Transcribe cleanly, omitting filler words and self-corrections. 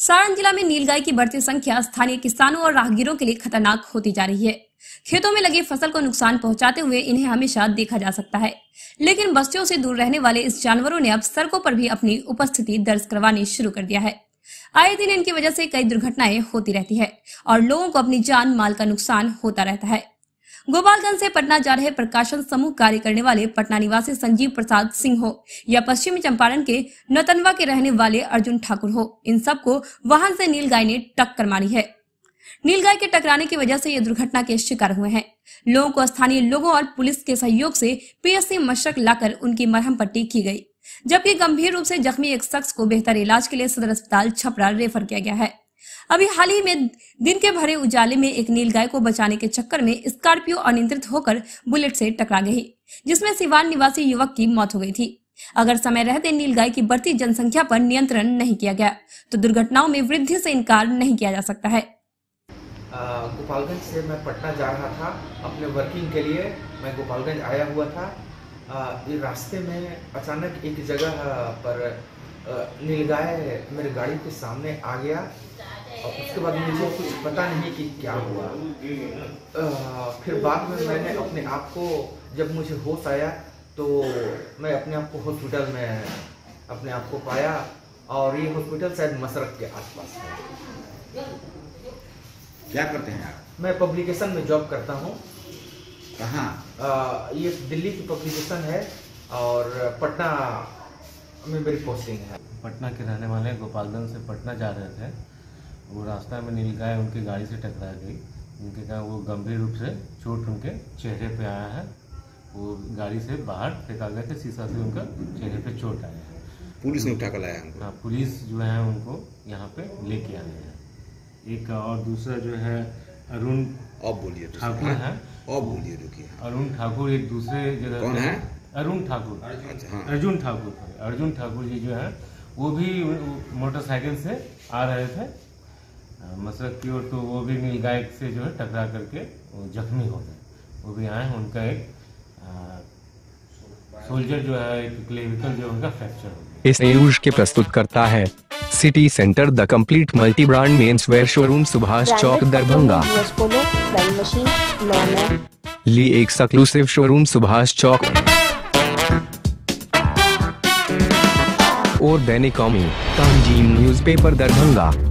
सारण जिला में नीलगाय की बढ़ती संख्या स्थानीय किसानों और राहगीरों के लिए खतरनाक होती जा रही है। खेतों में लगी फसल को नुकसान पहुंचाते हुए इन्हें हमेशा देखा जा सकता है, लेकिन बस्तियों से दूर रहने वाले इस जानवरों ने अब सड़कों पर भी अपनी उपस्थिति दर्ज करवानी शुरू कर दिया है। आए दिन इनकी वजह से कई दुर्घटनाएं होती रहती है और लोगों को अपनी जान माल का नुकसान होता रहता है। गोपालगंज से पटना जा रहे प्रकाशन समूह कार्य करने वाले पटना निवासी संजीव प्रसाद सिंह हो या पश्चिमी चंपारण के नौतनवा के रहने वाले अर्जुन ठाकुर हो, इन सबको वाहन से नीलगाय ने टक्कर मारी है। नीलगाय के टकराने की वजह से ये दुर्घटना के शिकार हुए हैं। लोगों को स्थानीय लोगों और पुलिस के सहयोग से पीएचसी मशरक लाकर उनकी मरहम पट्टी की गई, जबकि गंभीर रूप से जख्मी एक शख्स को बेहतर इलाज के लिए सदर अस्पताल छपरा रेफर किया गया है। अभी हाल ही में दिन के भरे उजाले में एक नीलगाय को बचाने के चक्कर में स्कॉर्पियो अनियंत्रित होकर बुलेट से टकरा गई, जिसमें सिवान निवासी युवक की मौत हो गई थी। अगर समय रहते नीलगाय की बढ़ती जनसंख्या पर नियंत्रण नहीं किया गया तो दुर्घटनाओं में वृद्धि से इनकार नहीं किया जा सकता है। गोपालगंज से मैं पटना जा रहा था अपने वर्किंग के लिए। मैं गोपालगंज आया हुआ था। ये रास्ते में अचानक एक जगह पर नीलगाय मेरे गाड़ी के सामने आ गया और उसके बाद मुझे कुछ पता नहीं कि क्या हुआ। फिर बाद में मैंने अपने आप को, जब मुझे होश आया तो मैं अपने आप को हॉस्पिटल में अपने आप को पाया और ये हॉस्पिटल शायद मशरक के आसपास है। क्या करते हैं आप? मैं पब्लिकेशन में जॉब करता हूँ। कहाँ? ये दिल्ली की पब्लिकेशन है और पटना में मेरी पोस्टिंग है। पटना के रहने वाले गोपालगंज से पटना जा रहे थे। वो रास्ता में नीलगाय उनकी गाड़ी से टकरा गई। उनके का वो गंभीर रूप से चोट उनके चेहरे पे आया है। वो गाड़ी से बाहर फेंका गया था, शीशा से उनका चेहरे पे चोट आया है। पुलिस ने उठा कर लाया हमको? हाँ, पुलिस जो है उनको यहाँ पे लेके आए हैं। एक और दूसरा जो है अरुण ठाकुर है। अरुण ठाकुर एक दूसरे जगह। कौन है? अरुण ठाकुर। अच्छा, अर्जुन ठाकुर। अर्जुन ठाकुर जी जो है वो भी मोटरसाइकिल से आ रहे थे मशरक की ओर, तो वो भी नीलगाय से जो है टकरा करके जख्मी हो गए। वो भी आए। उनका एक सोल्जर जो है, एक क्लेविकल जो उनका फ्रैक्चर हो गया। इस न्यूज के प्रस्तुत करता है city centre the complete multi brand men's wear showroom, Subhash Chowk, Darbhanga. Lee exclusive showroom, Subhash Chowk और दैनिक कौमी, तंजीम न्यूज़पेपर, दरभंगा।